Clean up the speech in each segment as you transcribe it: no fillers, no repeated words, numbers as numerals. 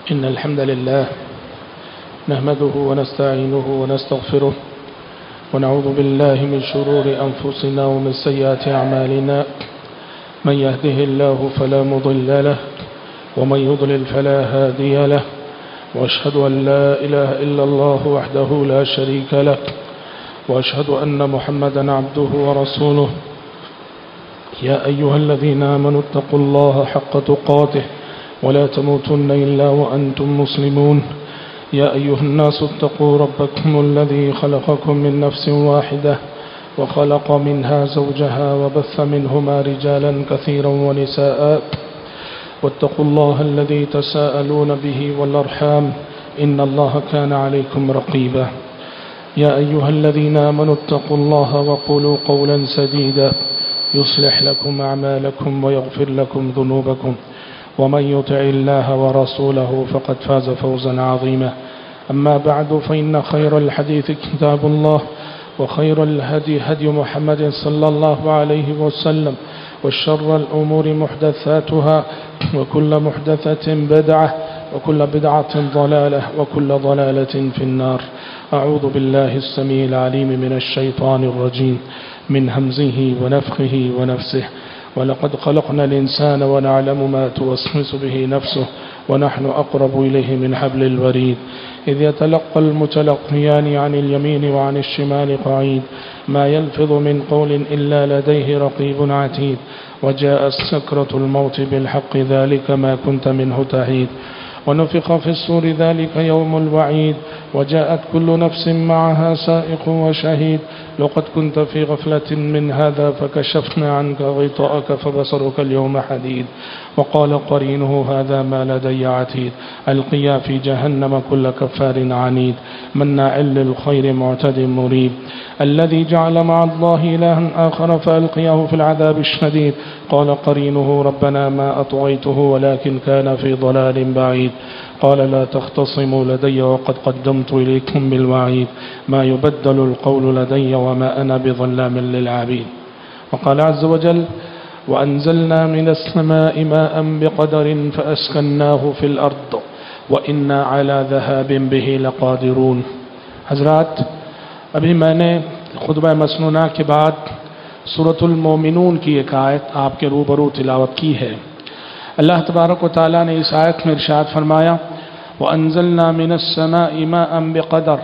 إن الحمد لله نحمده ونستعينه ونستغفره ونعوذ بالله من شرور أنفسنا ومن سيئات أعمالنا من يهده الله فلا مضل له ومن يضلل فلا هادي له وأشهد أن لا إله إلا الله وحده لا شريك له وأشهد أن محمدا عبده ورسوله يا أيها الذين آمنوا اتقوا الله حق تقاته ولا تموتن إلا وأنتم مسلمون يا أيها الناس اتقوا ربكم الذي خلقكم من نفس واحدة وخلق منها زوجها وبث منهما رجالا كثيرا ونساء واتقوا الله الذي تساءلون به والأرحام إن الله كان عليكم رقيبا يا أيها الذين آمنوا اتقوا الله وقولوا قولا سديدا يصلح لكم أعمالكم ويغفر لكم ذنوبكم ومن يطع الله ورسوله فقد فاز فوزا عظيما أما بعد فإن خير الحديث كتاب الله وخير الهدي هدي محمد صلى الله عليه وسلم والشر الأمور محدثاتها وكل محدثة بدعة وكل بدعة ضلالة وكل ضلالة في النار أعوذ بالله السميع العليم من الشيطان الرجيم من همزه ونفخه ونفسه ولقد خلقنا الإنسان ونعلم ما توسوس به نفسه ونحن أقرب إليه من حبل الوريد إذ يتلقى المتلقيان عن اليمين وعن الشمال قعيد ما يلفظ من قول إلا لديه رقيب عتيد وجاء سكرة الموت بالحق ذلك ما كنت منه تحيد ونفخ في الصور ذلك يوم الوعيد وجاءت كل نفس معها سائق وشهيد لقد كنت في غفلة من هذا فكشفنا عنك غطاءك فبصرك اليوم حديد وقال قرينه هذا ما لدي عتيد ألقيا في جهنم كل كفار عنيد مناع للخير معتد مريب الذي جعل مع الله إلها آخر فألقياه في العذاب الشديد قال قرينه ربنا ما أطغيته ولكن كان في ضلال بعيد قال لا تختصموا لدي وقد قدمت إليكم بالوعيد ما يبدل القول لدي وما أنا بظلام للعبيد وقال عز وجل وأنزلنا من السماء ماء بقدر فأسكناه في الأرض وإنا على ذهاب به لقادرون حضرات ابھی میں نے خطبہ مسنونہ کے بعد سورۃ المومنون کی ایک آیت آپ کے روبرو تلاوت کی ہے اللہ تبارک و تعالیٰ نے اس آیت میں ارشاد فرمایا وَأَنزَلْنَا مِنَ السَّمَاءِ مَاءً بِقَدَرٍ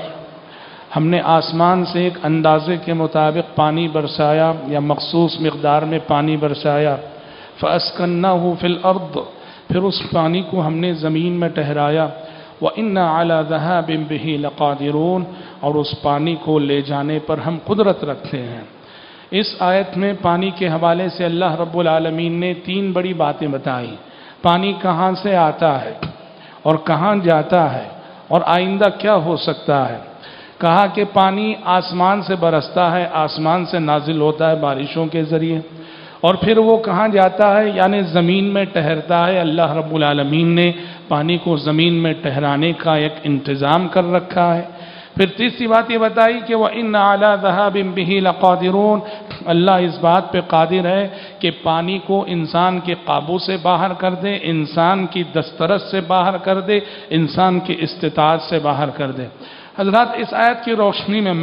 ہم نے آسمان سے ایک اندازے کے مطابق پانی برسایا یا مخصوص مقدار میں پانی برسایا فَأَسْكَنَّاهُ فِي الْأَرْضِ پھر اس پانی کو ہم نے زمین میں ٹھہرایا وَإِنَّا عَلَى ذَهَابٍ بِهِ لَقَادِرُونَ اور اس پانی کو لے جانے پر ہم قدرت رکھتے ہیں اس آیت میں پانی کے حوالے سے اللہ رب العالمین نے تین بڑی باتیں بتائیں پانی کہاں سے آتا ہے اور کہاں جاتا ہے اور آئندہ کیا ہو سکتا ہے کہا کہ پانی آسمان سے برستا ہے آسمان سے نازل ہوتا ہے بارشوں کے ذریعے اور پھر وہ کہاں جاتا ہے یعنی زمین میں ٹھہرتا ہے اللہ رب العالمین نے پانی کو زمین میں ٹھہرانے کا ایک انتظام کر رکھا ہے پھر تیسری بات یہ بتائی کہ وَإِنَّ عَلَى ذَهَابٍ بِهِ لَقَادِرُونَ اللہ اس بات پہ قادر ہے کہ پانی کو انسان کے قابو سے باہر کر دے انسان کی دسترس سے باہر کر دے انسان کی استطاعت سے باہر کر دے حضرات اس آیت کی روشنی میں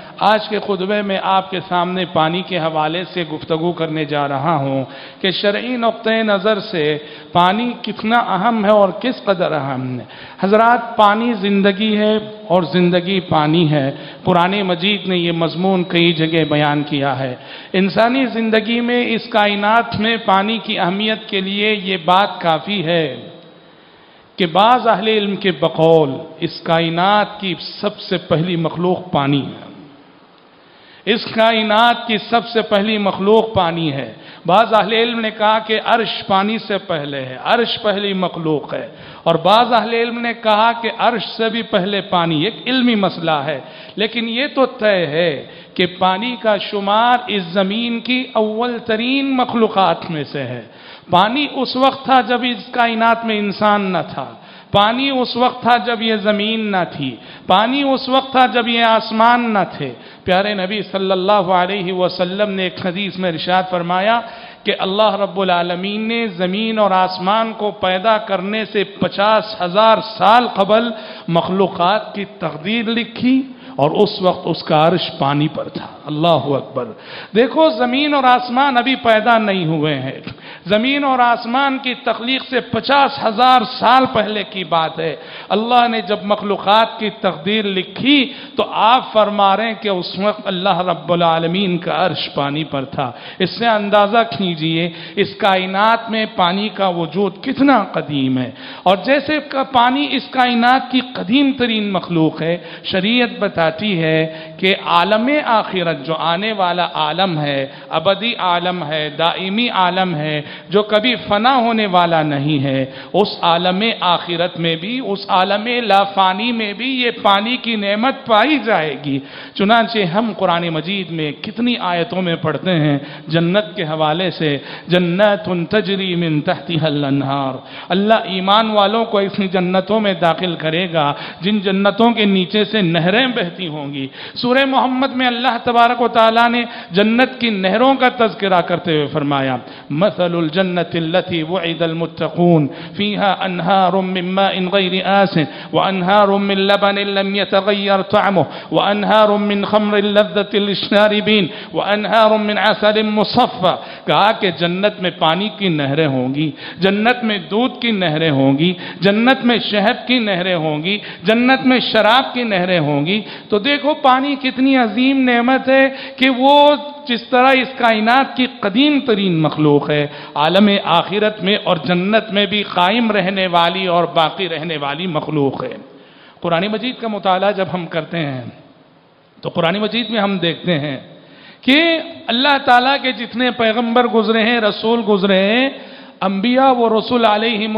آج کے خطبے میں آپ کے سامنے پانی کے حوالے سے گفتگو کرنے جا رہا ہوں کہ شرعی نقطہ نظر سے پانی کتنا اہم ہے اور کس قدر اہم ہے حضرات پانی زندگی ہے اور زندگی پانی ہے قرآن مجید نے یہ مضمون کئی جگہ بیان کیا ہے انسانی زندگی میں اس کائنات میں پانی کی اہمیت کے لیے یہ بات کافی ہے کہ بعض اہل علم کے بقول اس کائنات کی سب سے پہلی مخلوق پانی ہے اس کائنات کی سب سے پہلی مخلوق پانی ہے بعض اہل علم نے کہا کہ عرش پانی سے پہلے ہے عرش پہلی مخلوق ہے اور بعض اہل علم نے کہا کہ عرش سے بھی پہلے پانی ایک علمی مسئلہ ہے لیکن یہ تو طے ہے کہ پانی کا شمار اس زمین کی اول ترین مخلوقات میں سے ہے پانی اس وقت تھا جب اس کائنات میں انسان نہ تھا پانی اس وقت تھا جب یہ زمین نہ تھی پانی اس وقت تھا جب یہ آسمان نہ تھے پیارے نبی صلی اللہ علیہ وسلم نے ایک حدیث میں ارشاد فرمایا کہ اللہ رب العالمین نے زمین اور آسمان کو پیدا کرنے سے 50,000 سال قبل مخلوقات کی تقدیر لکھی، اور اس وقت اس کا عرش پانی پر تھا۔ اللہ اکبر۔ دیکھو زمین اور آسمان ابھی پیدا نہیں ہوئے ہیں، زمین اور آسمان کی تخلیق سے 50,000 سال پہلے کی بات ہے۔ اللہ نے جب مخلوقات کی تقدیر لکھی تو آپ فرما رہے ہیں کہ اس وقت اللہ رب العالمین کا عرش پانی پر تھا۔ اس سے اندازہ کیجئے اس کائنات میں پانی کا وجود کتنا قدیم ہے، اور جیسے پانی اس کائنات کی قدیم ترین مخلوق ہے، شریعت بتاتی ہے کہ عالم آخرت جو آنے والا عالم ہے، ابدی عالم ہے، دائمی عالم ہے، جو کبھی فنا ہونے والا نہیں ہے، اس عالم آخرت میں بھی، اس عالم لا فانی میں بھی یہ پانی کی نعمت پائی جائے گی۔ چنانچہ ہم قرآن مجید میں کتنی آیتوں میں پڑھتے ہیں جنت کے حوالے سے، جنات تجری من تحتها الانہار، اللہ ایمان والوں کو اس جنتوں میں داخل کرے گا جن جنتوں کے نیچے سے نہریں بہتی ہوں گی۔ سورہ محمد میں اللہ تبارک و تعالیٰ نے جنت کی نہروں کا تذکرہ کرتے ہوئے فرمایا، مثل الجنت التي وعد المتقون فيها انہار من ماء غیر آسن وانہار من لبن لم يتغیر طعمه وانہار من خمر لذة للشاربین وانہار من عسل مصفى۔ کہا کہ جنت میں پانی کی نہریں ہوں گی، جنت میں دودھ کی نہریں ہوں گی، جنت میں شہد کی نہریں ہوں گی، جنت میں شراب کی نہریں ہوں گی۔ تو دیکھو پانی کتنی عظیم نعمت ہے کہ وہ جس طرح اس کائنات کی قدیم ترین مخلوق ہے، عالم آخرت میں اور جنت میں بھی قائم رہنے والی اور باقی رہنے والی مخلوق ہے۔ قرآن مجید کا مطالعہ جب ہم کرتے ہیں تو قرآن مجید میں ہم دیکھتے ہیں کہ اللہ تعالیٰ کے جتنے پیغمبر گزرے ہیں، رسول گزرے ہیں، انبیاء و رسول علیہم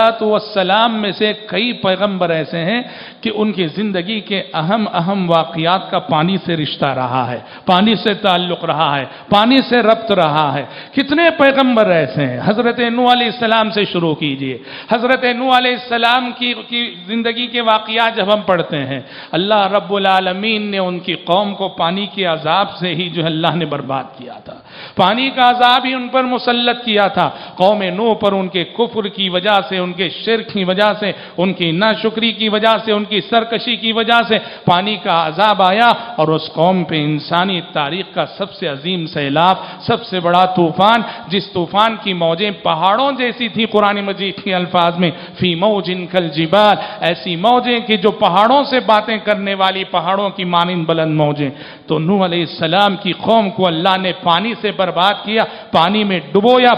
السلام میں سے کئی پیغمبر ایسے ہیں کہ ان کی زندگی کے اہم واقعات کا پانی سے رشتہ رہا ہے، پانی سے تعلق رہا ہے، پانی سے ربط رہا ہے۔ کتنے پیغمبر ایسے ہیں؟ حضرت نوح علیہ السلام سے شروع کیجئے۔ حضرت نوح علیہ السلام کی زندگی کے واقعات جب ہم پڑھتے ہیں، اللہ رب العالمین نے ان کی قوم کو پانی کے عذاب سے ہی جو اللہ نے برباد کیا تھا، پانی کا عذاب ہی ان پر مسلط کیا تھا۔ قوم نوح پر ان کے کفر کی وجہ سے، ان کے شرک کی وجہ سے، ان کی ناشکری کی وجہ سے، ان کی سرکشی کی وجہ سے پانی کا عذاب آیا، اور اس قوم پہ انسانی تاریخ کا سب سے عظیم سیلاب، سب سے بڑا طوفان، جس طوفان کی موجیں پہاڑوں جیسی تھی، قرآن مجید کے الفاظ میں فی موج کالجبال، ایسی موجیں کہ جو پہاڑوں سے باتیں کرنے والی، پہاڑوں کی مانند بلند موجیں۔ تو نوح علیہ السلام کی قوم کو اللہ نے پانی سے برباد کیا، پانی میں ڈبویا،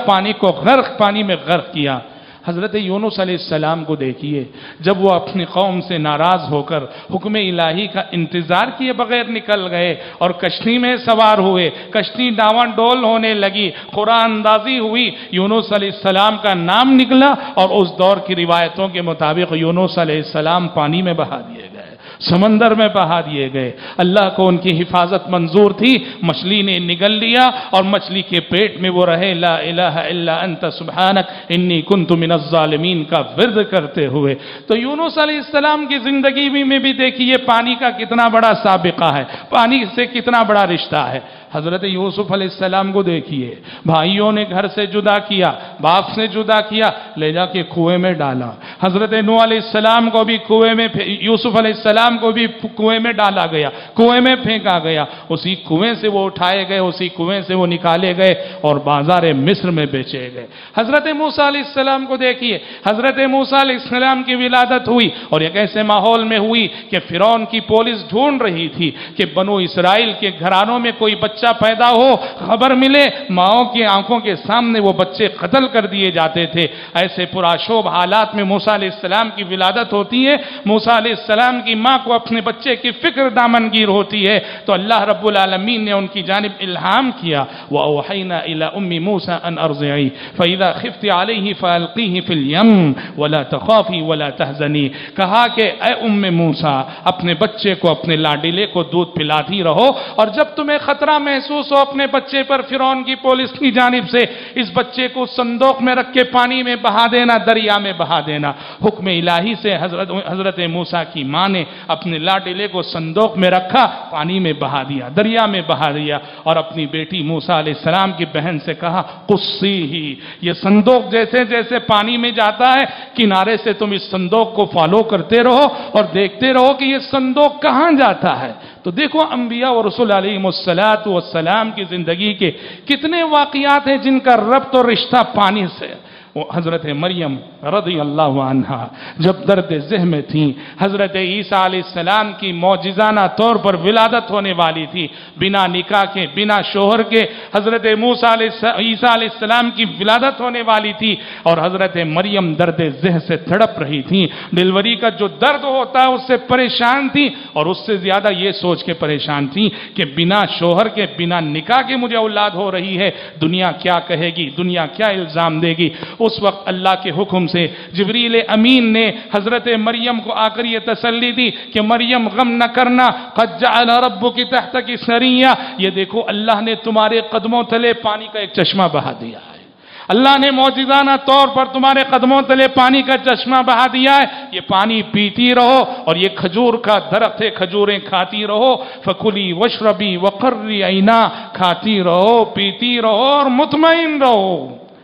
پانی میں غرق کیا۔ حضرت یونس علیہ السلام کو دیکھیے، جب وہ اپنی قوم سے ناراض ہو کر حکم الہی کا انتظار کیے بغیر نکل گئے اور کشتی میں سوار ہوئے، کشتی ڈاواں ڈول ہونے لگی، قرآن اندازی ہوئی، یونس علیہ السلام کا نام نکلا، اور اس دور کی روایتوں کے مطابق یونس علیہ السلام پانی میں بہا دیے گئے، سمندر میں بہا دیے گئے۔ اللہ کو ان کی حفاظت منظور تھی، مچھلی نے نگل لیا اور مچھلی کے پیٹ میں وہ رہے، لا الہ الا انت سبحانک انی کنت من الظالمین کا ورد کرتے ہوئے۔ تو یونس علیہ السلام کی زندگی میں بھی دیکھیے پانی کا کتنا بڑا سابقہ ہے، پانی سے کتنا بڑا رشتہ ہے۔ حضرت یوسف علیہ السلام کو دیکھیے، بھائیوں نے گھر سے جدا کیا، باپ سے جدا کیا، لے جا کے کنویں میں ڈالا۔ حضرت نوح علیہ السلام کو بھی کنویں میں، یوسف علیہ السلام کو بھی کنویں میں ڈالا گیا، کنویں میں پھینکا گیا، اسی کنویں سے وہ اٹھائے گئے، اسی کنویں سے وہ نکالے گئے اور بازار مصر میں بیچے گئے۔ حضرت موسیٰ علیہ السلام کو دیکھیے، حضرت موسیٰ علیہ السلام کی ولادت ہوئی اور ایک ایسے ماحول میں ہوئی کہ فرعون کی پولیس ڈھونڈ رہی تھی کہ بنو اسرائیل کے گھرانوں میں کوئی بچہ پیدا ہو، خبر ملے، ماؤں کی آنکھوں کے سامنے وہ بچے قتل کر دیے جاتے تھے۔ ایسے پرآشوب حالات میں موسیٰ علیہ السلام کی ولادت ہوتی ہے۔ موسیٰ علیہ السلام کی ماں کو اپنے بچے کی فکر دامنگیر ہوتی ہے، تو اللہ رب العالمین نے ان کی جانب الہام کیا، وَأَوْحَيْنَا إِلَىٰ أُمِّ مُوسَىٰ أَنْ أَرْضِعِيهِ فَإِذَا خِفْتِ عَلَيْهِ فَأَلْقِيهِ فِي الْيَمِّ وَلَا تَخَافِي وَلَا تَحْزَنِي۔ کہا کہ اے موسیٰ، اپنے بچے کو، اپنے لاڈلے کو دودھ پلاتی رہو، اور جب تمہیں خطرہ محسوس ہو اپنے بچے پر فرعون کی پولیس کی جانب سے، اس بچے کو صندوق میں رکھ کے پانی میں بہا دینا، دریا میں بہا دینا۔ حکم الہی سے حضرت موسیٰ کی ماں نے اپنے لاڈلے کو صندوق میں رکھا، پانی میں بہا دیا، دریا میں بہا دیا، اور اپنی بیٹی موسیٰ علیہ السلام کی بہن سے کہا قصی ہی، یہ صندوق جیسے جیسے پانی میں جاتا ہے کنارے سے تم اس صندوق کو فالو کرتے رہو اور دیکھتے رہو کہ یہ صندوق کہاں جاتا ہے۔ تو دیکھو انبیاء اور رسول علیہم السلام کی زندگی کے کتنے واقعات ہیں جن کا ربط اور رشتہ پانی سے۔ حضرت مریم رضی اللہ عنہا جب درد ذہ میں تھیں، حضرت عیسیٰ علیہ السلام کی معجزانہ طور پر ولادت ہونے والی تھی، بنا نکاح کے، بنا شوہر کے حضرت عیسیٰ علیہ السلام کی ولادت ہونے والی تھی، اور حضرت مریم درد ذہ سے تڑپ رہی تھیں، ڈیلیوری کا جو درد ہوتا ہے اس سے پریشان تھی، اور اس سے زیادہ یہ سوچ کے پریشان تھی کہ بنا شوہر کے، بنا نکاح کے مجھے اولاد ہو رہی ہے، دنیا کیا کہے گی، دنیا کیا الزام دے گی۔ اس وقت اللہ کے حکم سے جبریل امین نے حضرت مریم کو آ کر یہ تسلی دی کہ مریم غم نہ کرنا، قد جعل ربک تحتک سریہ، یہ دیکھو اللہ نے تمہارے قدموں تلے پانی کا ایک چشمہ بہا دیا ہے، اللہ نے معجزانہ طور پر تمہارے قدموں تلے پانی کا چشمہ بہا دیا ہے، یہ پانی پیتی رہو، اور یہ کھجور کا درخت ہے، کھجوریں کھاتی رہو، فکلی واشربی وقرری عینا، کھاتی رہو، پیتی رہو اور مطمئن رہو۔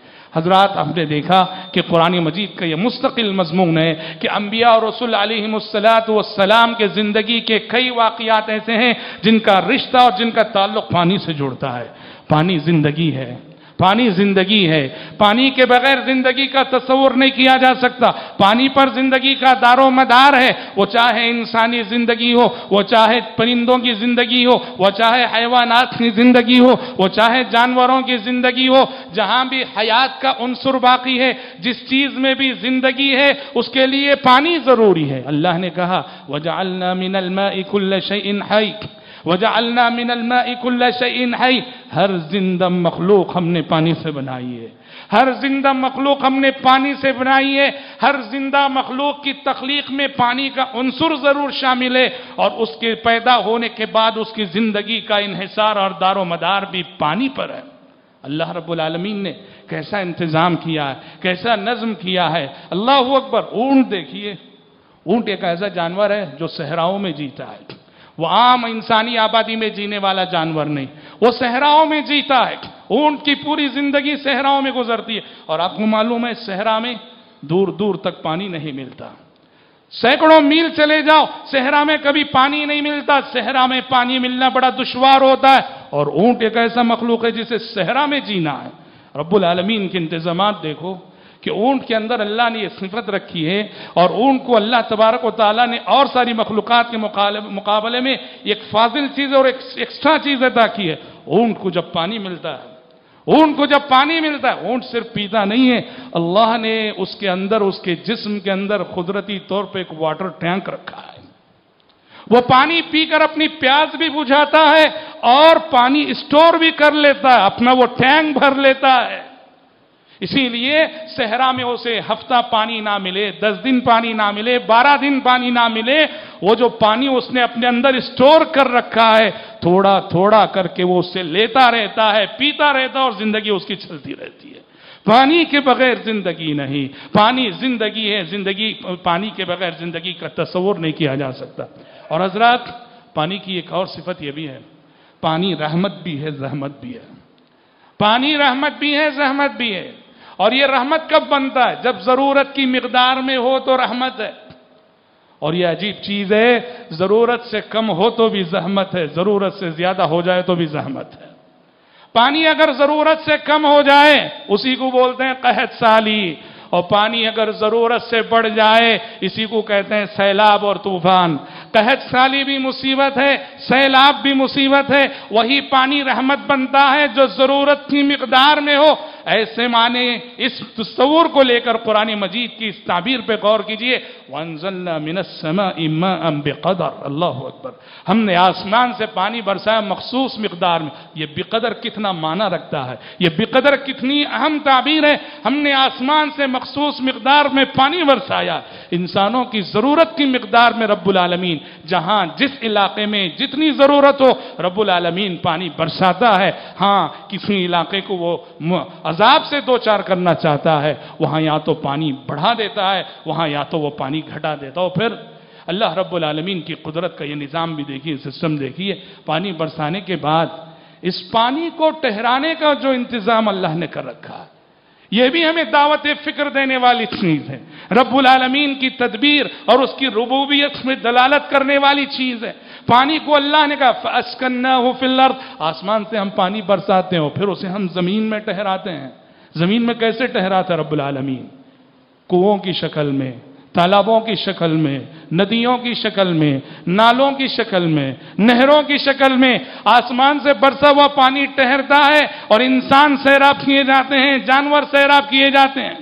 حضرات ہم نے دیکھا کہ قرآن مجید کا یہ مستقل مضمون ہے کہ انبیاء اور رسول علیہم السلام کے زندگی کے کئی واقعات ایسے ہیں جن کا رشتہ اور جن کا تعلق پانی سے جڑتا ہے۔ پانی زندگی ہے، پانی زندگی ہے، پانی کے بغیر زندگی کا تصور نہیں کیا جا سکتا، پانی پر زندگی کا دار و مدار ہے، وہ چاہے انسانی زندگی ہو، وہ چاہے پرندوں کی زندگی ہو، وہ چاہے حیوانات کی زندگی ہو، وہ چاہے جانوروں کی زندگی ہو، جہاں بھی حیات کا عنصر باقی ہے، جس چیز میں بھی زندگی ہے اس کے لیے پانی ضروری ہے۔ اللہ نے کہا وَجَعَلْنَا مِنَ الْمَاءِ كُلَّ شَيْءٍ حَيٍّ وَجَعَلْنَا مِنَ الْمَاءِ كُلَّ شَيْءٍ حَيٍّ، ہر زندہ مخلوق ہم نے پانی سے بنائی ہے، ہر زندہ مخلوق ہم نے پانی سے بنائی ہے، ہر زندہ مخلوق کی تخلیق میں پانی کا عنصر ضرور شامل ہے، اور اس کے پیدا ہونے کے بعد اس کی زندگی کا انحصار اور دار و مدار بھی پانی پر ہے۔ اللہ رب العالمین نے کیسا انتظام کیا ہے، کیسا نظم کیا ہے، اللہ اکبر۔ اونٹ دیکھیے، اونٹ ایک ایسا جانور ہے جو صحراؤں میں جیتا ہے، وہ عام انسانی آبادی میں جینے والا جانور نہیں، وہ صحراؤں میں جیتا ہے، اونٹ کی پوری زندگی صحراؤں میں گزرتی ہے، اور آپ کو معلوم ہے صحرا میں دور دور تک پانی نہیں ملتا، سینکڑوں میل چلے جاؤ صحرا میں کبھی پانی نہیں ملتا، صحرا میں پانی ملنا بڑا دشوار ہوتا ہے، اور اونٹ ایک ایسا مخلوق ہے جسے صحرا میں جینا ہے۔ رب العالمین کے انتظامات دیکھو کہ اونٹ کے اندر اللہ نے یہ صفت رکھی ہے، اور اونٹ کو اللہ تبارک و تعالیٰ نے اور ساری مخلوقات کے مقابلے میں ایک فاضل چیز اور ایک ایکسٹرا چیز عطا کی ہے۔ اونٹ کو جب پانی ملتا ہے، اونٹ کو جب پانی ملتا ہے، اونٹ صرف پیتا نہیں ہے، اللہ نے اس کے اندر، اس کے جسم کے اندر قدرتی طور پہ ایک واٹر ٹینک رکھا ہے، وہ پانی پی کر اپنی پیاس بھی بجھاتا ہے اور پانی اسٹور بھی کر لیتا ہے، اپنا وہ ٹینک بھر لیتا ہے۔ اسی لیے صحرا میں اسے ہفتہ پانی نہ ملے، 10 دن پانی نہ ملے، 12 دن پانی نہ ملے، وہ جو پانی اس نے اپنے اندر اسٹور کر رکھا ہے، تھوڑا تھوڑا کر کے وہ اس سے لیتا رہتا ہے، پیتا رہتا ہے، اور زندگی اس کی چلتی رہتی ہے۔ پانی کے بغیر زندگی نہیں، پانی زندگی ہے، زندگی پانی کے بغیر زندگی کا تصور نہیں کیا جا سکتا۔ اور حضرات پانی کی ایک اور صفت یہ بھی ہے، پانی رحمت بھی ہے، زحمت بھی ہے، پانی رحمت بھی ہے، زحمت بھی ہے۔ اور یہ رحمت کب بنتا ہے؟ جب ضرورت کی مقدار میں ہو تو رحمت ہے، اور یہ عجیب چیز ہے، ضرورت سے کم ہو تو بھی زحمت ہے، ضرورت سے زیادہ ہو جائے تو بھی زحمت ہے۔ پانی اگر ضرورت سے کم ہو جائے اسی کو بولتے ہیں قحط سالی، اور پانی اگر ضرورت سے بڑھ جائے اسی کو کہتے ہیں سیلاب اور طوفان۔ قحط سالی بھی مصیبت ہے، سیلاب بھی مصیبت ہے، وہی پانی رحمت بنتا ہے جو ضرورت کی مقدار میں ہو۔ ایسے معنی اس تصور کو لے کر قرآن مجید کی اس تعبیر پہ غور کیجئے، وَأَنزَلْنَا مِنَ السَّمَاءِ مَاءً بِقَدَرٍ، اللہ اکبر، ہم نے آسمان سے پانی برسایا مخصوص مقدار میں۔ یہ بقدر کتنا معنی رکھتا ہے، یہ بقدر کتنی اہم تعبیر ہے، ہم نے آسمان سے مخصوص مقدار میں پانی برسایا۔ انسانوں کی ضرورت کی مقدار میں رب العالمین جہاں جس علاقے میں جتنی ضرورت ہو رب العالمین پانی برساتا ہے۔ ہاں کسی علاقے کو وہ عذاب سے دو چار کرنا چاہتا ہے وہاں یا تو پانی بڑھا دیتا ہے وہاں یا تو وہ پانی گھٹا دیتا ہے. پھر اللہ رب العالمین کی قدرت کا یہ نظام بھی دیکھیے, سسٹم دیکھیے. پانی برسانے کے بعد اس پانی کو ٹھہرانے کا جو انتظام اللہ نے کر رکھا ہے, یہ بھی ہمیں دعوت فکر دینے والی چیز ہے. رب العالمین کی تدبیر اور اس کی ربوبیت میں دلالت کرنے والی چیز ہے. پانی کو اللہ نے کہا فَأَسْكَنَّاهُ فِي الْأَرْضِ, آسمان سے ہم پانی برساتے ہیں اور پھر اسے ہم زمین میں ٹھہراتے ہیں. زمین میں کیسے ٹھہراتا رب العالمین؟ کنووں کی شکل میں, تالابوں کی شکل میں, ندیوں کی شکل میں, نالوں کی شکل میں, نہروں کی شکل میں آسمان سے برسا ہوا پانی ٹھہرتا ہے اور انسان سیراب کیے جاتے ہیں, جانور سیراب کیے جاتے ہیں.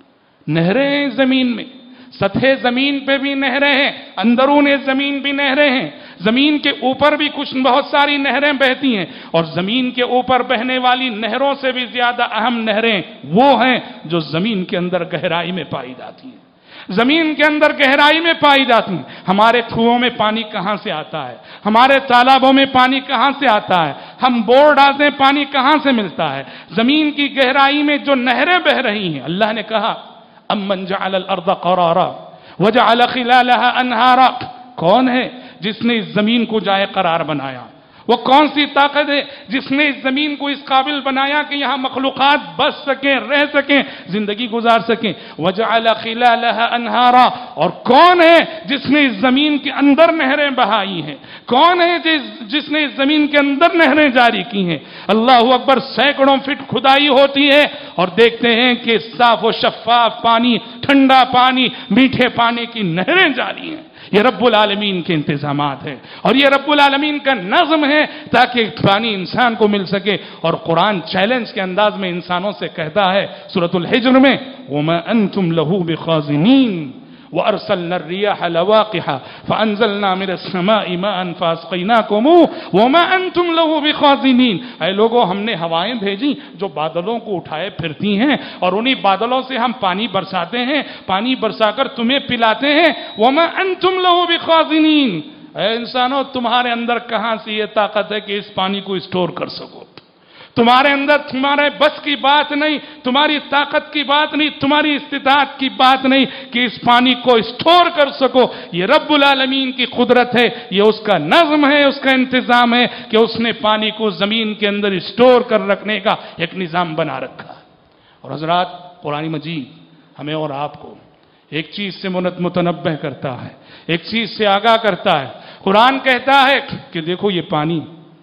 نہریں ہیں زمین میں, سطح زمین پہ بھی نہریں ہیں, اندرون زمین بھی نہریں ہیں. زمین کے اوپر بھی کچھ بہت ساری نہریں بہتی ہیں اور زمین کے اوپر بہنے والی نہروں سے بھی زیادہ اہم نہریں وہ ہیں جو زمین کے اندر گہرائی میں پائی جاتی ہیں. زمین کے اندر گہرائی میں پائی جاتی ہیں. ہمارے کنووں میں پانی کہاں سے آتا ہے؟ ہمارے تالابوں میں پانی کہاں سے آتا ہے؟ ہم بور ڈالتے ہیں, پانی کہاں سے ملتا ہے؟ زمین کی گہرائی میں جو نہریں بہ رہی ہیں, اللہ نے کہا امن جعل الارض قرارا وجعل خلالها انہارا, کون ہے جس نے اس زمین کو جائے قرار بنایا؟ وہ کون سی طاقت ہے جس نے اس زمین کو اس قابل بنایا کہ یہاں مخلوقات بس سکیں, رہ سکیں, زندگی گزار سکیں؟ وَجَعَلَ خِلَالَهَا أَنْهَارًا, اور کون ہے جس نے اس زمین کے اندر نہریں بہائی ہیں؟ کون ہے جس نے اس زمین کے اندر نہریں جاری کی ہیں؟ اللہ اکبر. سینکڑوں فٹ کھدائی ہوتی ہے اور دیکھتے ہیں کہ صاف و شفاف پانی, ٹھنڈا پانی, میٹھے پانی کی نہریں جاری ہیں. یہ رب العالمین کے انتظامات ہیں اور یہ رب العالمین کا نظم ہے تاکہ پانی انسان کو مل سکے. اور قرآن چیلنج کے انداز میں انسانوں سے کہتا ہے سورۃ الحجر میں وَمَا أَنْتُمْ لَهُ بِخَازِنِينَ وَأَرْسَلْنَا الرِّيَاحَ لَوَاقِحَ فَأَنزَلْنَا مِنَ السَّمَاءِ مَاءً فَأَسْقَيْنَاكُمُوهُ وَمَا أَنْتُمْ لَهُ بِخَازِنِينَ. اے لوگو, ہم نے ہوائیں بھیجی جو بادلوں کو اٹھائے پھرتی ہیں اور انہی بادلوں سے ہم پانی برساتے ہیں, پانی برسا کر تمہیں پلاتے ہیں. وَمَا أَنْتُمْ لَهُ بِخَازِنِينَ. اے انسانوں, تمہارے اندر کہاں سے یہ طاقت ہے کہ اس پانی کو اسٹور کر سکو؟ تمہارے اندر تمہارے بس کی بات نہیں, تمہاری طاقت کی بات نہیں, تمہاری استطاعت کی بات نہیں کہ اس پانی کو اسٹور کر سکو. یہ رب العالمین کی قدرت ہے, یہ اس کا نظم ہے, اس کا انتظام ہے کہ اس نے پانی کو زمین کے اندر اسٹور کر رکھنے کا ایک نظام بنا رکھا. اور حضرات, قرآن مجید ہمیں اور آپ کو ایک چیز سے متنبہ کرتا ہے, ایک چیز سے آگاہ کرتا ہے. قرآن کہتا ہے کہ دیکھو یہ پانی,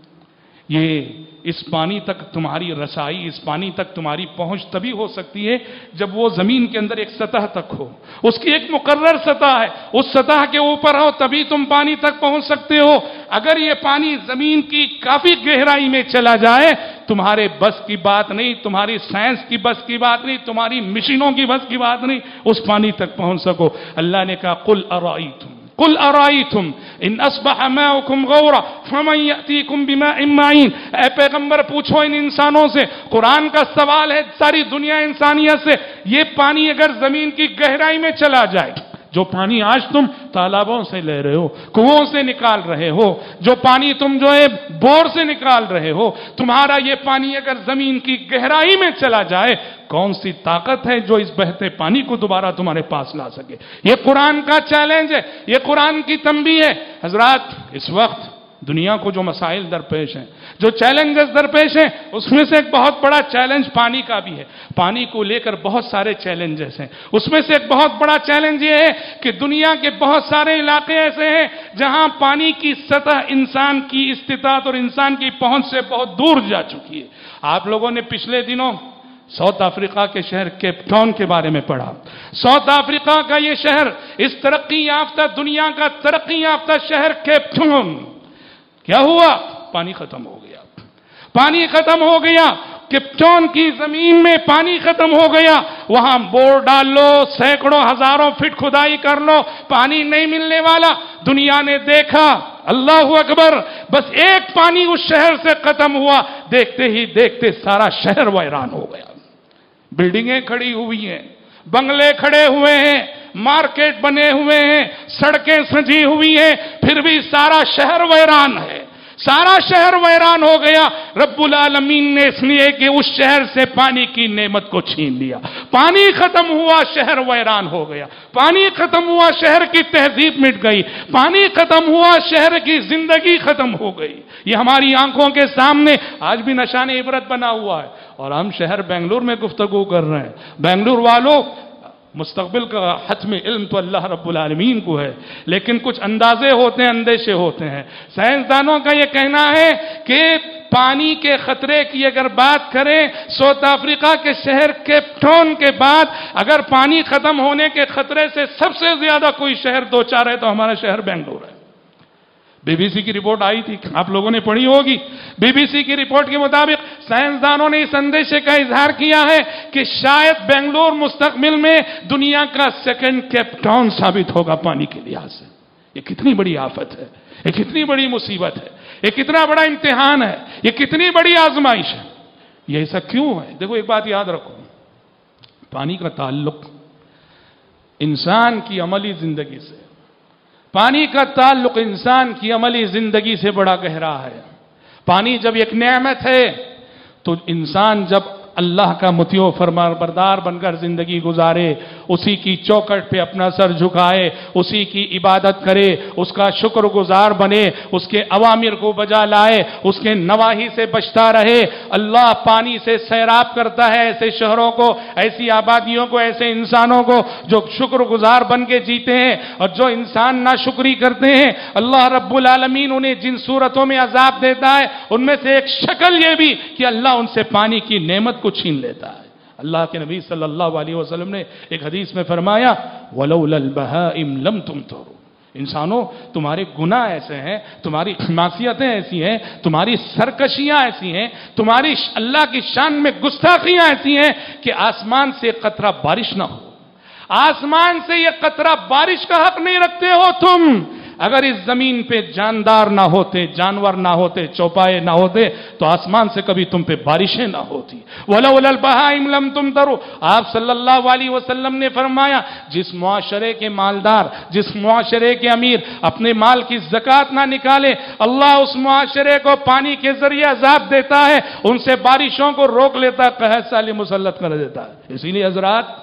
یہ اس پانی تک تمہاری رسائی, اس پانی تک تمہاری پہنچ تبھی ہو سکتی ہے جب وہ زمین کے اندر ایک سطح تک ہو. اس کی ایک مقرر سطح ہے, اس سطح کے اوپر ہو تبھی تم پانی تک پہنچ سکتے ہو. اگر یہ پانی زمین کی کافی گہرائی میں چلا جائے, تمہارے بس کی بات نہیں, تمہاری سائنس کی بس کی بات نہیں, تمہاری مشینوں کی بس کی بات نہیں, اس پانی تک پہنچ سکو. اللہ نے کہا قُلْ أَرَأَيْتُمْ إِنْ أَصْبَحَ مَاؤُكُمْ غَوْرًا فَمَنْ يَأْتِيكُمْ بِمَاءٍ مَّعِينٍ. اے پیغمبر, پوچھو ان انسانوں سے. قرآن کا سوال ہے ساری دنیا انسانیت سے, یہ پانی اگر زمین کی گہرائی میں چلا جائے, جو پانی آج تم تالابوں سے لے رہے ہو, کنووں سے نکال رہے ہو, جو پانی تم جو ہے بور سے نکال رہے ہو, تمہارا یہ پانی اگر زمین کی گہرائی میں چلا جائے, کون سی طاقت ہے جو اس بہتے پانی کو دوبارہ تمہارے پاس لا سکے؟ یہ قرآن کا چیلنج ہے, یہ قرآن کی تنبیہ ہے. حضرات, اس وقت دنیا کو جو مسائل درپیش ہیں, جو چیلنجز درپیش ہیں, اس میں سے ایک بہت بڑا چیلنج پانی کا بھی ہے. پانی کو لے کر بہت سارے چیلنجز ہیں. اس میں سے ایک بہت بڑا چیلنج یہ ہے کہ دنیا کے بہت سارے علاقے ایسے ہیں جہاں پانی کی سطح انسان کی استطاعت اور انسان کی پہنچ سے بہت دور جا چکی ہے. آپ لوگوں نے پچھلے دنوں ساؤتھ افریقہ کے شہر کیپ ٹاؤن کے بارے میں پڑھا. ساؤتھ افریقہ کا یہ شہر, اس ترقی یافتہ دنیا کا ترقی یافتہ شہر کیپ ٹاؤن, کیا ہوا؟ پانی ختم ہو گیا. پانی ختم ہو گیا. کیپ ٹاؤن کی زمین میں پانی ختم ہو گیا. وہاں بور ڈال لو, سینکڑوں ہزاروں فٹ کھدائی کر لو, پانی نہیں ملنے والا. دنیا نے دیکھا, اللہ اکبر, بس ایک پانی اس شہر سے ختم ہوا, دیکھتے ہی دیکھتے سارا شہر ویران ہو گیا. بلڈنگیں کھڑی ہوئی ہیں, بنگلے کھڑے ہوئے ہیں, مارکیٹ بنے ہوئے ہیں, سڑکیں سجی ہوئی ہیں, پھر بھی سارا شہر ویران ہے, سارا شہر ویران ہو گیا. رب العالمین نے اس لیے کہ اس شہر سے پانی کی نعمت کو چھین لیا. پانی ختم ہوا, شہر ویران ہو گیا. پانی ختم ہوا, شہر کی تہذیب مٹ گئی. پانی ختم ہوا, شہر کی زندگی ختم ہو گئی. یہ ہماری آنکھوں کے سامنے آج بھی نشان عبرت بنا ہوا ہے. اور ہم شہر بنگلور میں گفتگو کر رہے ہیں. بنگلور والوں, مستقبل کا حتمی علم تو اللہ رب العالمین کو ہے, لیکن کچھ اندازے ہوتے ہیں, اندیشے ہوتے ہیں. سائنسدانوں کا یہ کہنا ہے کہ پانی کے خطرے کی اگر بات کریں, ساؤتھ افریقہ کے شہر کیپ ٹاؤن کے بعد اگر پانی ختم ہونے کے خطرے سے سب سے زیادہ کوئی شہر دو چار ہے تو ہمارا شہر بنگلور ہے. بی بی سی کی رپورٹ آئی تھی, آپ لوگوں نے پڑھی ہوگی. بی بی سی کی رپورٹ کے مطابق سائنسدانوں نے اس اندیشے کا اظہار کیا ہے کہ شاید بنگلور مستقبل میں دنیا کا سیکنڈ کیپ ٹاؤن ثابت ہوگا پانی کے لحاظ سے. یہ کتنی بڑی آفت ہے, یہ کتنی بڑی مصیبت ہے, یہ کتنا بڑا امتحان ہے, یہ کتنی بڑی آزمائش ہے. یہ ایسا کیوں ہے؟ دیکھو ایک بات یاد رکھو, پانی کا تعلق انسان کی عملی زندگی سے, پانی کا تعلق انسان کی عملی زندگی سے بڑا گہرا ہے. پانی جب ایک نعمت ہے تو انسان جب اللہ کا مطیع فرمان بردار بن کر زندگی گزارے, اسی کی چوکٹ پہ اپنا سر جھکائے, اسی کی عبادت کرے, اس کا شکر گزار بنے, اس کے اوامر کو بجا لائے, اس کے نواہی سے بچتا رہے. اللہ پانی سے سیراب کرتا ہے ایسے شہروں کو, ایسی آبادیوں کو, ایسے انسانوں کو جو شکر گزار بن کے جیتے ہیں. اور جو انسان ناشکری کرتے ہیں, اللہ رب العالمین انہیں جن صورتوں میں عذاب دیتا ہے ان میں سے ایک شکل یہ بھی کہ اللہ ان سے پانی کی نعمت کو چھین لیتا ہے. اللہ کے نبی صلی اللہ علیہ وسلم نے ایک حدیث میں فرمایا, وَلَوْلَا الْبَهَائِمْ لَمْ تُمْطِرُوا. انسانوں, تمہارے گناہ ایسے ہیں, تمہاری معصیتیں ایسی ہیں, تمہاری سرکشیاں ایسی ہیں, تمہاری اللہ کی شان میں گستاخیاں ایسی ہیں کہ آسمان سے قطرہ بارش نہ ہو. آسمان سے یہ قطرہ بارش کا حق نہیں رکھتے ہو تم. اگر اس زمین پہ جاندار نہ ہوتے, جانور نہ ہوتے, چوپائے نہ ہوتے تو آسمان سے کبھی تم پہ بارشیں نہ ہوتی. وَلَوْلَا الْبَهَائِمْ لَمْ تُمْطِرُوا. آپ صلی اللہ علیہ وسلم نے فرمایا, جس معاشرے کے مالدار, جس معاشرے کے امیر اپنے مال کی زکوٰۃ نہ نکالے, اللہ اس معاشرے کو پانی کے ذریعے عذاب دیتا ہے, ان سے بارشوں کو روک لیتا, قحط سالی مسلط کر دیتا ہے. اسی لیے حضرات,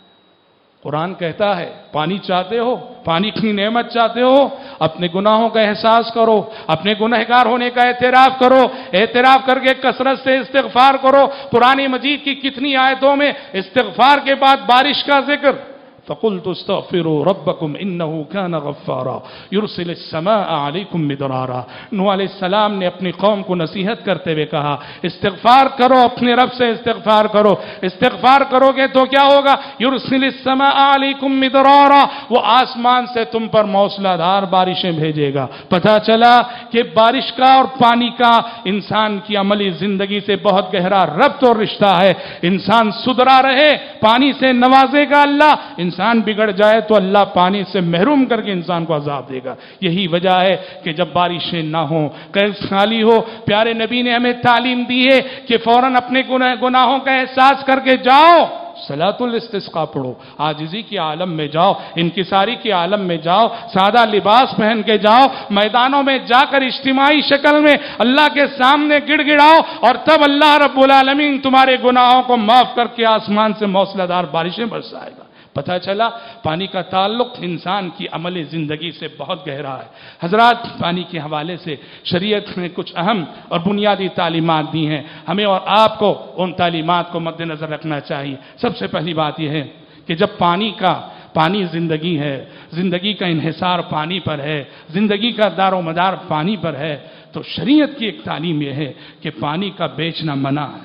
قرآن کہتا ہے پانی چاہتے ہو, پانی کی نعمت چاہتے ہو, اپنے گناہوں کا احساس کرو, اپنے گنہگار ہونے کا اعتراف کرو, اعتراف کر کے کثرت سے استغفار کرو. قرآن مجید کی کتنی آیتوں میں استغفار کے بعد بارش کا ذکر. فَقُلْتُ اسْتَغْفِرُوا رَبَّكُمْ إِنَّهُ كَانَ غَفَّارًا يُرْسِلِ السَّمَاءَ عَلَيْكُمْ مِدْرَارًا. نوح علیہ السلام نے اپنی قوم کو نصیحت کرتے ہوئے کہا, استغفار کرو, اپنے رب سے استغفار کرو. استغفار کرو گے تو کیا ہوگا؟ يُرْسِلِ السَّمَاءَ عَلَيْكُمْ مِدْرَارًا, وہ آسمان سے تم پر موسلا دھار بارشیں بھیجے گا. پتہ چلا کہ بارش کا اور پانی کا انسان کی عملی زندگی سے بہت گہرا ربط اور رشتہ ہے. انسان سدھرا رہے, پانی سے نوازے گا اللہ. انسان بگڑ جائے تو اللہ پانی سے محروم کر کے انسان کو عذاب دے گا. یہی وجہ ہے کہ جب بارشیں نہ ہوں, قحط خالی ہو, پیارے نبی نے ہمیں تعلیم دی ہے کہ فوراً اپنے گناہوں کا احساس کر کے جاؤ, صلاۃ الاستسقاء پڑھو, عاجزی کے عالم میں جاؤ, انکساری کے عالم میں جاؤ, سادہ لباس پہن کے جاؤ, میدانوں میں جا کر اجتماعی شکل میں اللہ کے سامنے گڑ گڑاؤ, اور تب اللہ رب العالمین تمہارے گناہوں کو معاف کر کے آسمان سے موسلادھار بارشیں برسائے گا. پتہ چلا پانی کا تعلق انسان کی عملی زندگی سے بہت گہرا ہے. حضرات, پانی کے حوالے سے شریعت نے کچھ اہم اور بنیادی تعلیمات دی ہیں. ہمیں اور آپ کو ان تعلیمات کو مد نظر رکھنا چاہیے. سب سے پہلی بات یہ ہے کہ جب پانی زندگی ہے, زندگی کا انحصار پانی پر ہے, زندگی کا دار و مدار پانی پر ہے, تو شریعت کی ایک تعلیم یہ ہے کہ پانی کا بیچنا منع ہے.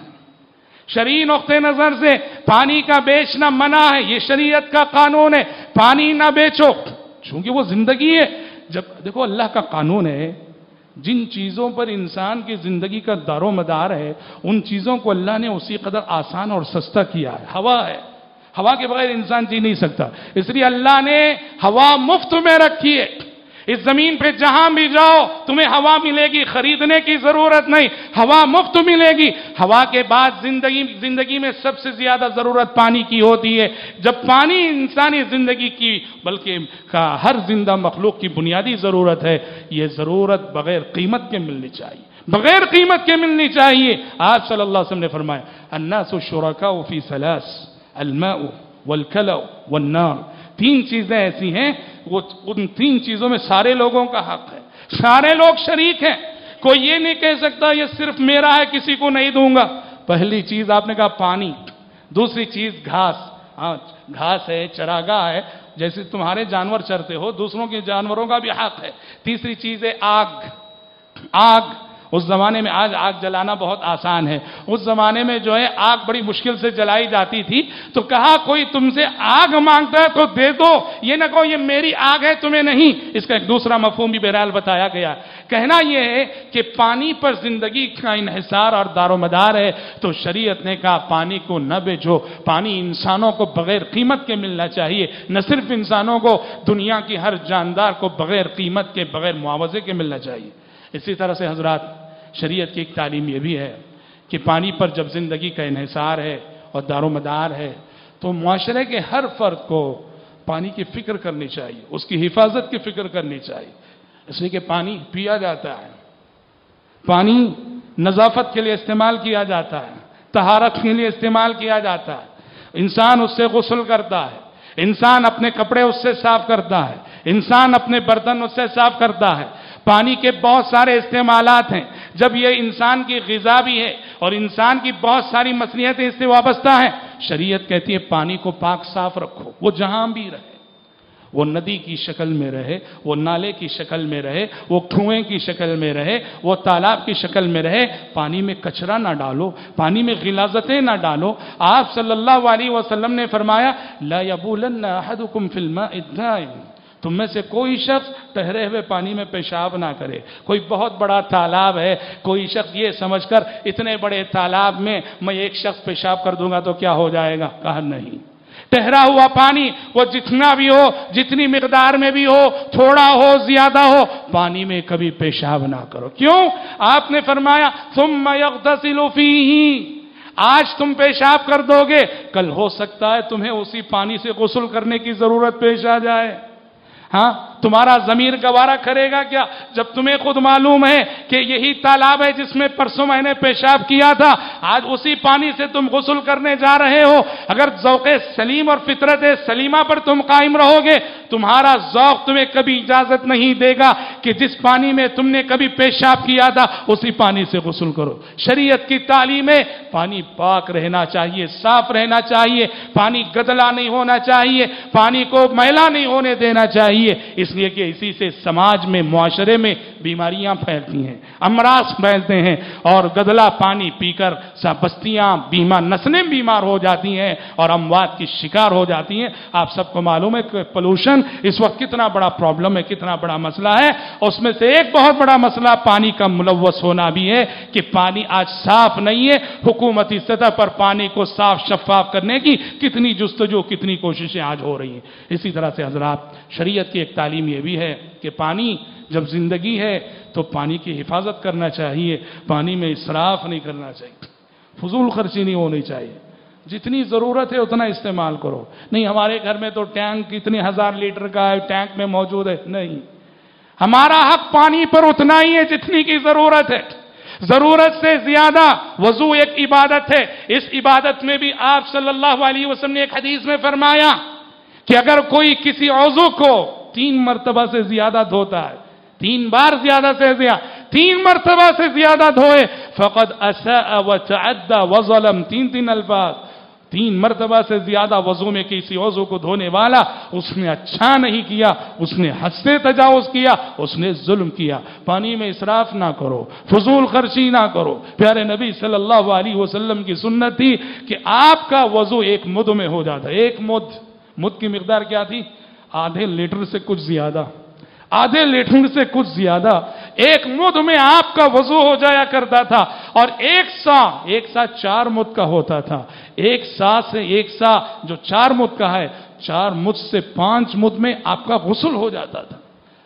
شرعی نقطۂ نظر سے پانی کا بیچنا منع ہے. یہ شریعت کا قانون ہے, پانی نہ بیچو, چونکہ وہ زندگی ہے. جب دیکھو اللہ کا قانون ہے, جن چیزوں پر انسان کی زندگی کا دار و مدار ہے ان چیزوں کو اللہ نے اسی قدر آسان اور سستا کیا ہے. ہوا ہے, ہوا کے بغیر انسان جی نہیں سکتا, اس لیے اللہ نے ہوا مفت میں رکھی ہے. اس زمین پہ جہاں بھی جاؤ تمہیں ہوا ملے گی، خریدنے کی ضرورت نہیں، ہوا مفت ملے گی۔ ہوا کے بعد زندگی میں سب سے زیادہ ضرورت پانی کی ہوتی ہے۔ جب پانی انسانی زندگی کی بلکہ ہر زندہ مخلوق کی بنیادی ضرورت ہے، یہ ضرورت بغیر قیمت کے ملنی چاہیے، بغیر قیمت کے ملنی چاہیے۔ آپ صلی اللہ علیہ وسلم نے فرمایا الناس شرکاء فی ثلاث الماء والکلأ والنار۔ تین چیزیں ایسی ہیں، ان تین چیزوں میں سارے لوگوں کا حق ہے، سارے لوگ شریک ہیں۔ کوئی یہ نہیں کہہ سکتا یہ صرف میرا ہے کسی کو نہیں دوں گا۔ پہلی چیز آپ نے کہا پانی، دوسری چیز گھاس، گھاس ہے، چراگاہ ہے، جیسے تمہارے جانور چرتے ہو دوسروں کے جانوروں کا بھی حق ہے۔ تیسری چیز ہے آگ۔ اس زمانے میں آج آگ جلانا بہت آسان ہے، اس زمانے میں جو ہے آگ بڑی مشکل سے جلائی جاتی تھی، تو کہا کوئی تم سے آگ مانگتا ہے تو دے دو، یہ نہ کہو یہ میری آگ ہے تمہیں نہیں۔ اس کا ایک دوسرا مفہوم بھی بہرحال بتایا گیا۔ کہنا یہ ہے کہ پانی پر زندگی کا انحصار اور دار و مدار ہے، تو شریعت نے کہا پانی کو نہ بیچو، پانی انسانوں کو بغیر قیمت کے ملنا چاہیے، نہ صرف انسانوں کو، دنیا کی ہر جاندار کو بغیر قیمت کے، بغیر معاوضے کے ملنا چاہیے۔ اسی طرح سے حضرات شریعت کی ایک تعلیم یہ بھی ہے کہ پانی پر جب زندگی کا انحصار ہے اور دار و مدار ہے تو معاشرے کے ہر فرد کو پانی کی فکر کرنی چاہیے، اس کی حفاظت کی فکر کرنی چاہیے، اس لیے کہ پانی پیا جاتا ہے، پانی نظافت کے لیے استعمال کیا جاتا ہے، طہارت کے لیے استعمال کیا جاتا ہے، انسان اس سے غسل کرتا ہے، انسان اپنے کپڑے اس سے صاف کرتا ہے، انسان اپنے برتن اس سے صاف کرتا ہے۔ پانی کے بہت سارے استعمالات ہیں، جب یہ انسان کی غذا بھی ہے اور انسان کی بہت ساری مصلحتیں اس سے وابستہ ہیں، شریعت کہتی ہے پانی کو پاک صاف رکھو، وہ جہاں بھی رہے، وہ ندی کی شکل میں رہے، وہ نالے کی شکل میں رہے، وہ کنویں کی شکل میں رہے، وہ تالاب کی شکل میں رہے، پانی میں کچرا نہ ڈالو، پانی میں غلاظتیں نہ ڈالو۔ آپ صلی اللہ علیہ وسلم نے فرمایا لا یبولن احدکم فی الماء الدائم، تم میں سے کوئی شخص ٹھہرے ہوئے پانی میں پیشاب نہ کرے۔ کوئی بہت بڑا تالاب ہے، کوئی شخص یہ سمجھ کر اتنے بڑے تالاب میں میں ایک شخص پیشاب کر دوں گا تو کیا ہو جائے گا، کہا نہیں۔ ٹھہرا ہوا پانی وہ جتنا بھی ہو، جتنی مقدار میں بھی ہو، تھوڑا ہو زیادہ ہو، پانی میں کبھی پیشاب نہ کرو۔ کیوں؟ آپ نے فرمایا ثم یغتسل فیہ، آج تم پیشاب کر دو گے، کل ہو سکتا ہے تمہیں اسی پانی سے غسل کرنے کی ضرورت پیش آ جائے۔ ہاں تمہارا ضمیر گوارا کرے گا کیا جب تمہیں خود معلوم ہے کہ یہی تالاب ہے جس میں پرسوں میں نے پیشاب کیا تھا، آج اسی پانی سے تم غسل کرنے جا رہے ہو۔ اگر ذوق سلیم اور فطرت سلیمہ پر تم قائم رہو گے، تمہارا ذوق تمہیں کبھی اجازت نہیں دے گا کہ جس پانی میں تم نے کبھی پیشاب کیا تھا اسی پانی سے غسل کرو۔ شریعت کی تعلیم ہے پانی پاک رہنا چاہیے، صاف رہنا چاہیے، پانی گدلا نہیں ہونا چاہیے، پانی کو میلا نہیں ہونے دینا چاہیے، اس لیے کہ اسی سے سماج میں، معاشرے میں بیماریاں پھیلتی ہیں، امراض پھیلتے ہیں، اور گدلا پانی پی کر بستیاں نسلیں بیمار ہو جاتی ہیں اور اموات کی شکار ہو جاتی ہیں۔ آپ سب کو معلوم ہے کہ پولوشن اس وقت کتنا بڑا پرابلم ہے، کتنا بڑا مسئلہ ہے۔ اس میں سے ایک بہت بڑا مسئلہ پانی کا ملوث ہونا بھی ہے کہ پانی آج صاف نہیں ہے۔ حکومتی سطح پر پانی کو صاف شفاف کرنے کی کتنی جستجو، کتنی کوششیں آج ہو رہی ہیں۔ اسی طرح سے حضرات شریعت کی ایک تعلیم یہ بھی ہے کہ پانی جب زندگی ہے تو پانی کی حفاظت کرنا چاہیے، پانی میں اسراف نہیں کرنا چاہیے، فضول خرچی نہیں ہونی چاہیے، جتنی ضرورت ہے اتنا استعمال کرو۔ نہیں ہمارے گھر میں تو ٹینک اتنے 1000 لیٹر کا ہے، ٹینک میں موجود ہے، نہیں، ہمارا حق پانی پر اتنا ہی ہے جتنی کی ضرورت ہے۔ ضرورت سے زیادہ وضو ایک عبادت ہے، اس عبادت میں بھی آپ صلی اللہ علیہ وسلم نے ایک حدیث میں فرمایا کہ اگر کوئی کسی عضو کو 3 مرتبہ سے زیادہ دھوتا ہے، 3 بار زیادہ سے زیادہ، 3 مرتبہ سے زیادہ دھوئے، فقد اساء وتعدى وظلم، 3 الفاظ، 3 مرتبہ سے زیادہ وضو میں کسی عضو کو دھونے والا، اس نے اچھا نہیں کیا، اس نے حد سے تجاوز کیا، اس نے ظلم کیا۔ پانی میں اسراف نہ کرو، فضول خرچی نہ کرو۔ پیارے نبی صلی اللہ علیہ وسلم کی سنت تھی کہ آپ کا وضو 1 مد میں ہو جاتا ہے۔ 1 مد کی مقدار کیا تھی؟ آدھے لیٹر سے کچھ زیادہ، آدھے لیٹر سے کچھ زیادہ 1 مد میں آپ کا وضو ہو جایا کرتا تھا، اور 1 سا 4 مد کا ہوتا تھا۔ 1 سا جو 4 مد کا ہے، 4 مد سے 5 مد میں آپ کا غسل ہو جاتا تھا۔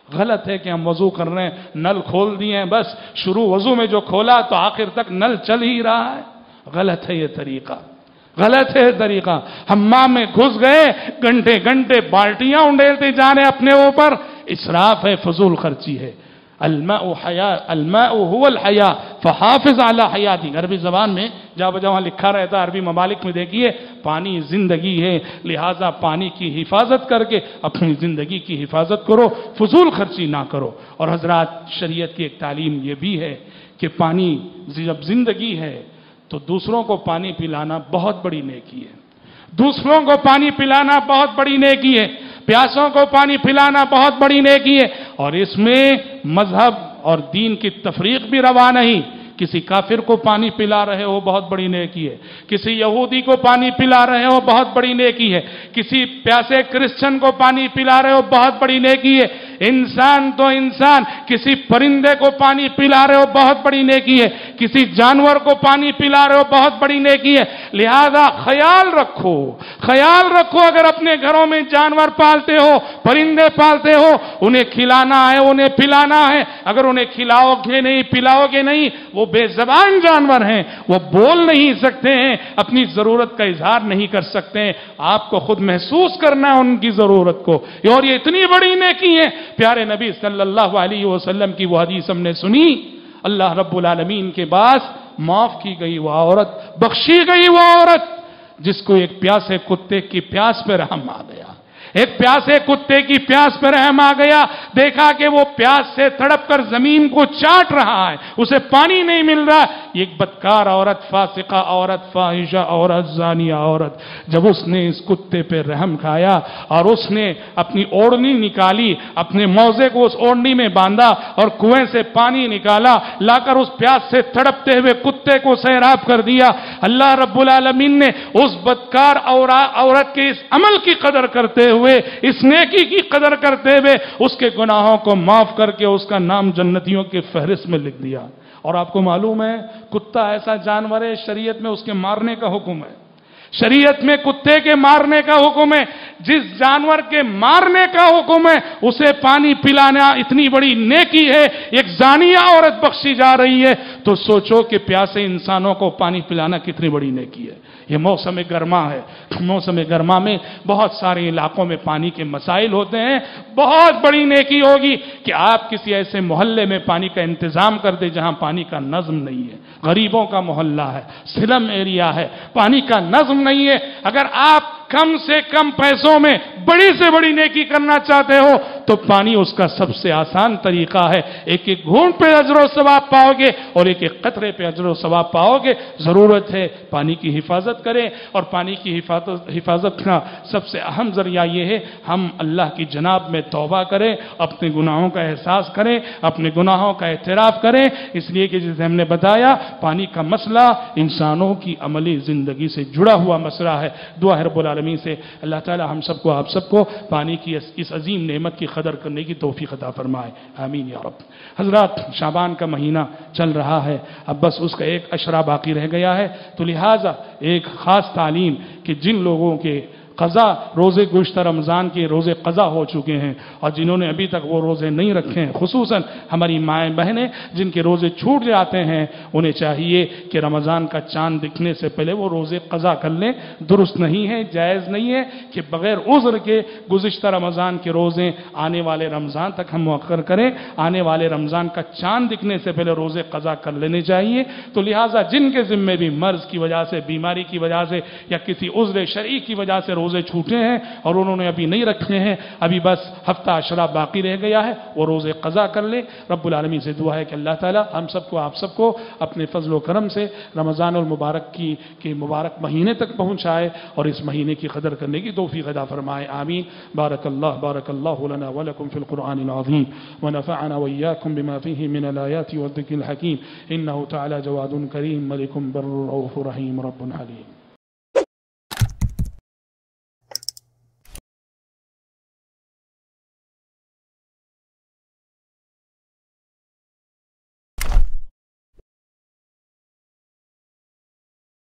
غلط ہے کہ ہم وضو کر رہے ہیں، نل کھول دیے ہیں، بس شروع وضو میں جو کھولا تو آخر تک نل چل ہی رہا ہے۔ غلط ہے یہ طریقہ، غلط ہے یہ طریقہ۔ حمام میں گھس گئے، گھنٹے گھنٹے بالٹیاں انڈیلتے جا رہے اپنے اوپر، اسراف ہے، فضول خرچی ہے۔ الماء حیاء، الماء هو الحیاء فحافظ علی حیاتی۔ عربی زبان میں جہاں بجا وہاں لکھا رہتا ہے، عربی ممالک میں دیکھیے، پانی زندگی ہے، لہٰذا پانی کی حفاظت کر کے اپنی زندگی کی حفاظت کرو، فضول خرچی نہ کرو۔ اور حضرات، شریعت کی ایک تعلیم یہ بھی ہے کہ پانی جب زندگی ہے تو دوسروں کو پانی پلانا بہت بڑی نیکی ہے، دوسروں کو پانی پلانا بہت بڑی نیکی ہے، پیاسوں کو پانی پلانا بہت بڑی نیکی ہے۔ اور اس میں مذہب اور دین کی تفریق بھی روا نہیں۔ کسی کافر کو پانی پلا رہے ہو بہت بڑی نیکی ہے، کسی یہودی کو پانی پلا رہے ہو بہت بڑی نیکی ہے، کسی پیاسے کرسچن کو پانی پلا رہے ہو بہت بڑی نیکی ہے۔ انسان تو انسان، کسی پرندے کو پانی پلا رہے ہو بہت بڑی نیکی ہے، کسی جانور کو پانی پلا رہے ہو بہت بڑی نیکی ہے۔ لہذا خیال رکھو، خیال رکھو، اگر اپنے گھروں میں جانور پالتے ہو، پرندے پالتے ہو، انہیں کھلانا ہے، انہیں پلانا ہے۔ اگر انہیں کھلاؤ گے نہیں، پلاؤ گے نہیں، وہ بے زبان جانور ہیں، وہ بول نہیں سکتے ہیں، اپنی ضرورت کا اظہار نہیں کر سکتے ہیں۔ آپ کو خود محسوس کرنا ہے ان کی ضرورت کو، اور یہ اتنی بڑی نیکی ہے۔ پیارے نبی صلی اللہ علیہ وسلم کی وہ حدیث ہم نے سنی، اللہ رب العالمین کے پاس معاف کی گئی وہ عورت، بخشی گئی وہ عورت جس کو ایک پیاسے کتے کی پیاس پہ رحم آ گیا، ایک پیاسے کتے کی پیاس پر رحم آ گیا، دیکھا کہ وہ پیاس سے تڑپ کر زمین کو چاٹ رہا ہے، اسے پانی نہیں مل رہا۔ ایک بدکار عورت، فاسقہ عورت، فاحشہ عورت، زانیہ عورت، جب اس نے اس کتے پہ رحم کھایا اور اس نے اپنی اوڑھنی نکالی، اپنے موزے کو اس اوڑھنی میں باندھا اور کنویں سے پانی نکالا، لا کر اس پیاس سے تڑپتے ہوئے کتے کو سیراب کر دیا، اللہ رب العالمین نے اس بدکار عورت کے اس عمل کی قدر کرتے ہوئے، اس نیکی کی قدر کرتے ہوئے، اس کے گناہوں کو معاف کر کے اس کا نام جنتیوں کی فہرست میں لکھ دیا۔ اور آپ کو معلوم ہے، کتا ایسا جانور ہے، شریعت میں اس کے مارنے کا حکم ہے، شریعت میں کتے کے مارنے کا حکم ہے۔ جس جانور کے مارنے کا حکم ہے اسے پانی پلانا اتنی بڑی نیکی ہے، ایک زانیہ عورت بخشی جا رہی ہے، تو سوچو کہ پیاسے انسانوں کو پانی پلانا کتنی بڑی نیکی ہے۔ یہ موسم گرما ہے، موسم گرما میں بہت سارے علاقوں میں پانی کے مسائل ہوتے ہیں، بہت بڑی نیکی ہوگی کہ آپ کسی ایسے محلے میں پانی کا انتظام کر دیں جہاں پانی کا نظم نہیں ہے، غریبوں کا محلہ ہے، سلم ایریا ہے، پانی کا نظم نہیں ہے۔ اگر آپ کم سے کم پیسوں میں بڑی سے بڑی نیکی کرنا چاہتے ہو تو پانی اس کا سب سے آسان طریقہ ہے۔ ایک ایک گھونٹ پہ اجر و ثواب پاؤ گے اور ایک ایک قطرے پہ اجر و ثواب پاؤ گے۔ ضرورت ہے پانی کی حفاظت کریں، اور پانی کی حفاظت کا سب سے اہم ذریعہ یہ ہے ہم اللہ کی جناب میں توبہ کریں، اپنے گناہوں کا احساس کریں، اپنے گناہوں کا اعتراف کریں، اس لیے کہ جسے ہم نے بتایا پانی کا مسئلہ انسانوں کی عملی زندگی سے جڑا ہوا مسئلہ ہے۔ دعا ہے رب العالمین سے اللہ تعالی ہم سب کو، آپ سب کو پانی کی اس عظیم نعمت کی قدر کرنے کی توفیق عطا فرمائے، آمین یا رب۔ حضرات، شعبان کا مہینہ چل رہا ہے، اب بس اس کا ایک عشرہ باقی رہ گیا ہے، تو لہٰذا ایک خاص تعلیم کہ جن لوگوں کے قضا روزے گزشتہ رمضان کے روزے قضا ہو چکے ہیں اور جنہوں نے ابھی تک وہ روزے نہیں رکھے ہیں، خصوصاً ہماری مائیں بہنیں جن کے روزے چھوٹ جاتے ہیں، انہیں چاہیے کہ رمضان کا چاند دکھنے سے پہلے وہ روزے قضا کر لیں۔ درست نہیں ہے، جائز نہیں ہے کہ بغیر عذر کے گزشتہ رمضان کے روزے آنے والے رمضان تک ہم مؤخر کریں، آنے والے رمضان کا چاند دکھنے سے پہلے روزے قضا کر لینے چاہیے۔ تو لہٰذا جن کے ذمے بھی مرض کی وجہ سے، بیماری کی وجہ سے یا کسی عذر شرعی کی وجہ سے روزے چھوٹے ہیں اور انہوں نے ابھی نہیں رکھے ہیں، ابھی بس ہفتہ عشرہ باقی رہ گیا ہے، وہ روزے قضا کر لیں۔ رب العالمین سے دعا ہے کہ اللہ تعالی ہم سب کو، آپ سب کو اپنے فضل و کرم سے رمضان المبارک کی مبارک مہینے تک پہنچائے اور اس مہینے کی قدر کرنے کی توفیق عطا فرمائے، آمین۔ بارک اللہ لنا ولکم فی القرآن العظیم ونفعنا وإياكم بما فيه من الآيات والذكر الحكيم إنه تعالى جواد كريم ملك بر رؤوف رحيم رب حليم۔